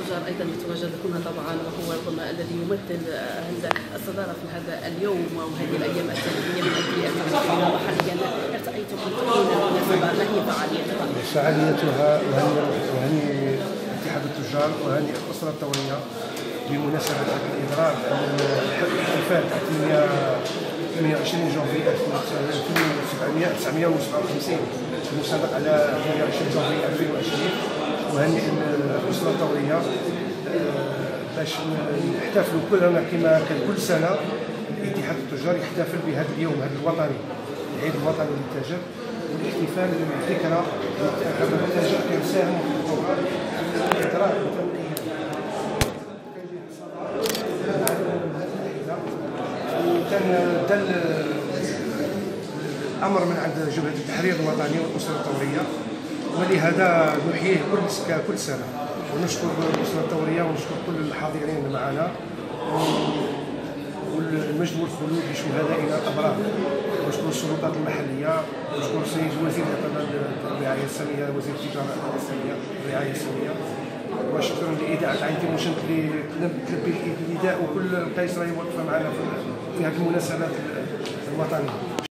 التجار أيضا يتواجد هنا طبعا، وهو ربما الذي يمثل الصدارة في هذا اليوم وهذه الأيام التاريخية من أجل المسلمين محليا. ارتأيتم حين المناسبة ما هي فعاليتها؟ فعاليتها وهني اتحاد التجار وهني الأسرة الثورية بمناسبة الإضرار الاحتفال 28 جونفي 1957 المسابقة على 28 جونفي 2020. وهني الأسرة الثورية باش نحتفلوا كلنا كما كان كل سنة. اتحاد التجار يحتفل بهذا اليوم هذا الوطني، العيد الوطني للتاجر، والاحتفال بالذكرى هذا التاجر كيساهم في الإضرار كان دل الامر من عند جبهه التحرير الوطني والاسره الثوريه، ولهذا نحييه كل سنه. ونشكر الاسره الثوريه ونشكر كل الحاضرين معنا، والمجد والخلود لشهدائنا الابرار. ونشكر السلطات المحليه، ونشكر السيد وزير الرعايه الساميه، وزير التجاره الرعايه الساميه، وشكرا لاذاعه عين تيموشنت اللي تلبي النداء، وكل القيس راهي واقفه معنا في هذه المناسبات الوطنيه.